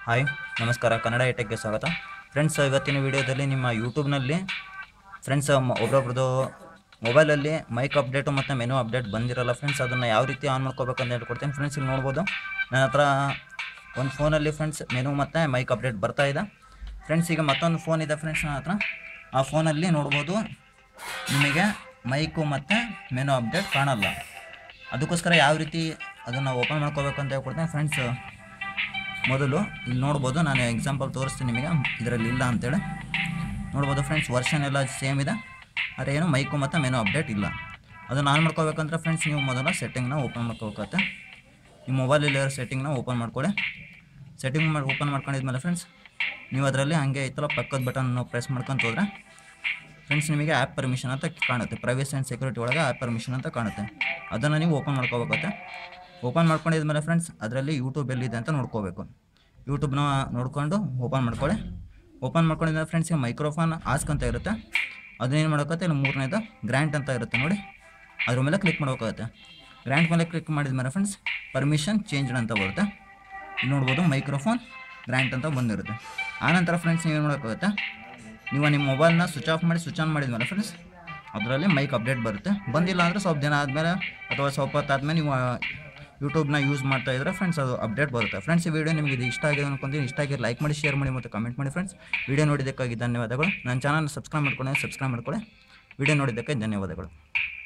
Hi ನಮಸ್ಕಾರ ಕನ್ನಡ ಐಟೆಕ್ಗೆ ಸ್ವಾಗತ friends. ಇವತ್ತಿನ ವಿಡಿಯೋದಲ್ಲಿ ನಿಮ್ಮ ಯೂಟ್ಯೂಬ್ನಲ್ಲಿ ಫ್ರೆಂಡ್ಸ್ ಒಬ್ಬೊಬ್ರದ್ದು ಮೊಬೈಲಲ್ಲಿ ಮೈಕ್ ಅಪ್ಡೇಟು ಮತ್ತು ಮೆನು ಅಪ್ಡೇಟ್ ಬಂದಿರಲ್ಲ ಫ್ರೆಂಡ್ಸ್. ಅದನ್ನು ಯಾವ ರೀತಿ ಆನ್ ಮಾಡ್ಕೋಬೇಕಂತ ಹೇಳ್ಕೊಡ್ತೀನಿ ಫ್ರೆಂಡ್ಸ್. ಇಲ್ಲಿ ನೋಡ್ಬೋದು ನನ್ನ ಹತ್ರ ಒಂದು ಫೋನಲ್ಲಿ ಫ್ರೆಂಡ್ಸ್ ಮೆನು ಮತ್ತು ಮೈಕ್ ಅಪ್ಡೇಟ್ ಬರ್ತಾ ಇದೆ ಫ್ರೆಂಡ್ಸ್. ಈಗ ಮತ್ತೊಂದು ಫೋನ್ ಇದೆ ಫ್ರೆಂಡ್ಸ್ ನನ್ನ ಹತ್ರ. ಆ ಫೋನಲ್ಲಿ ನೋಡ್ಬೋದು ನಿಮಗೆ ಮೈಕು ಮತ್ತು ಮೆನು ಅಪ್ಡೇಟ್ ಕಾಣಲ್ಲ. ಅದಕ್ಕೋಸ್ಕರ ಯಾವ ರೀತಿ ಅದನ್ನು ಓಪನ್ ಮಾಡ್ಕೋಬೇಕು ಅಂತ ಹೇಳ್ಕೊಡ್ತೀನಿ ಫ್ರೆಂಡ್ಸ್. ಮೊದಲು ಇಲ್ಲಿ ನೋಡ್ಬೋದು, ನಾನು ಎಕ್ಸಾಂಪಲ್ ತೋರಿಸ್ತೀನಿ ನಿಮಗೆ. ಇದರಲ್ಲಿ ಇಲ್ಲ ಅಂತೇಳಿ ನೋಡ್ಬೋದು ಫ್ರೆಂಡ್ಸ್. ವರ್ಷನ್ ಎಲ್ಲ ಸೇಮ್ ಇದೆ, ಆದರೆ ಏನು ಮೈಕು ಮತ್ತು ಮೆನು ಅಪ್ಡೇಟ್ ಇಲ್ಲ. ಅದನ್ನು ಆನ್ ಮಾಡ್ಕೋಬೇಕಂದ್ರೆ ಫ್ರೆಂಡ್ಸ್ ನೀವು ಮೊದಲು ಸೆಟ್ಟಿಂಗ್ನ ಓಪನ್ ಮಾಡ್ಕೋಬೇಕಾಗತ್ತೆ. ನಿಮ್ಮ ಮೊಬೈಲಲ್ಲಿರೋ ಸೆಟ್ಟಿಂಗ್ನ ಓಪನ್ ಮಾಡ್ಕೊಳ್ಳಿ. ಸೆಟ್ಟಿಂಗ್ ಓಪನ್ ಮಾಡ್ಕೊಂಡಿದ್ಮೇಲೆ ಫ್ರೆಂಡ್ಸ್ ನೀವು ಅದರಲ್ಲಿ ಹಾಗೆ ಐತಲ್ಲ ಪಕ್ಕದ ಬಟನ್ ಪ್ರೆಸ್ ಮಾಡ್ಕೊಂತ ಹೋದರೆ ಫ್ರೆಂಡ್ಸ್ ನಿಮಗೆ ಆ್ಯಪ್ ಪರ್ಮಿಷನ್ ಅಂತ ಕಾಣುತ್ತೆ. ಪ್ರೈವೇಸಿ ಆ್ಯಂಡ್ ಸೆಕ್ಯೂರಿಟಿ ಒಳಗೆ ಆ್ಯಪ್ ಪರ್ಮಿಷನ್ ಅಂತ ಕಾಣುತ್ತೆ. ಅದನ್ನು ನೀವು ಓಪನ್ ಮಾಡ್ಕೋಬೇಕಾಗತ್ತೆ. ಓಪನ್ ಮಾಡ್ಕೊಂಡಿದ್ಮೇಲೆ ಫ್ರೆಂಡ್ಸ್ ಅದರಲ್ಲಿ ಯೂಟ್ಯೂಬ್ ಎಲ್ಲಿದೆ ಅಂತ ನೋಡ್ಕೋಬೇಕು. ಯೂಟ್ಯೂಬ್ನ ನೋಡ್ಕೊಂಡು ಓಪನ್ ಮಾಡ್ಕೊಳ್ಳಿ. ಓಪನ್ ಮಾಡ್ಕೊಂಡಿದ್ಮೇಲೆ ಫ್ರೆಂಡ್ಸ್ ಈಗ ಮೈಕ್ರೋಫೋನ್ ಆಸ್ಕ್ ಅಂತ ಇರುತ್ತೆ. ಅದನ್ನೇನು ಮಾಡೋಕ್ಕಾಗುತ್ತೆ, ಇಲ್ಲಿ ಮೂರನೇದು ಗ್ರ್ಯಾಂಟ್ ಅಂತ ಇರುತ್ತೆ ನೋಡಿ, ಅದ್ರ ಮೇಲೆ ಕ್ಲಿಕ್ ಮಾಡ್ಬೇಕಾಗುತ್ತೆ. ಗ್ರ್ಯಾಂಟ್ ಮೇಲೆ ಕ್ಲಿಕ್ ಮಾಡಿದ್ಮೇಲೆ ಫ್ರೆಂಡ್ಸ್ ಪರ್ಮಿಷನ್ ಚೇಂಜ್ಡ್ ಅಂತ ಬರುತ್ತೆ. ಇಲ್ಲಿ ನೋಡ್ಬೋದು ಮೈಕ್ರೋಫೋನ್ ಗ್ರ್ಯಾಂಟ್ ಅಂತ ಬಂದಿರುತ್ತೆ. ಆನಂತರ ಫ್ರೆಂಡ್ಸ್ ನೀವೇನು ಮಾಡೋಕ್ಕಾಗುತ್ತೆ, ನೀವು ನಿಮ್ಮ ಮೊಬೈಲ್ನ ಸ್ವಿಚ್ ಆಫ್ ಮಾಡಿ ಸ್ವಿಚ್ ಆನ್ ಮಾಡಿದ್ಮೇಲೆ ಫ್ರೆಂಡ್ಸ್ ಅದರಲ್ಲಿ ಮೈಕ್ ಅಪ್ಡೇಟ್ ಬರುತ್ತೆ. ಬಂದಿಲ್ಲ ಅಂದರೆ ಸ್ವಲ್ಪ ದಿನ ಆದಮೇಲೆ ಅಥವಾ ಸ್ವಲ್ಪ ಹೊತ್ತಾದ್ಮೇಲೆ ನೀವು ಯೂಟ್ಯೂಬ್ನ ಯೂಸ್ ಮಾಡ್ತಾ ಇದ್ದರೆ ಫ್ರೆಂಡ್ಸ್ ಅದು ಅಪ್ಡೇಟ್ ಬರುತ್ತೆ. ಫ್ರೆಂಡ್ಸ್ ಈ ವಿಡಿಯೋ ನಿಮಗೆ ಇದು ಇಷ್ಟ ಆಗಿದೆ ಅನ್ಕೊಂತೀನಿ. ಇಷ್ಟ ಆಗಿ ಲೈಕ್ ಮಾಡಿ, ಶೇರ್ ಮಾಡಿ ಮತ್ತು ಕಮೆಂಟ್ ಮಾಡಿ ಫ್ರೆಂಡ್ಸ್. ವಿಡಿಯೋ ನೋಡಿದ್ದಕ್ಕಾಗಿ ಧನ್ಯವಾದಗಳು. ನನ್ನ ಚಾನಲ್ ಸಬ್ಸ್ಕ್ರೈಬ್ ಮಾಡ್ಕೊಳ್ಳಿ. ವಿಡಿಯೋ ನೋಡಿದ್ದಕ್ಕೆ ಧನ್ಯವಾದಗಳು.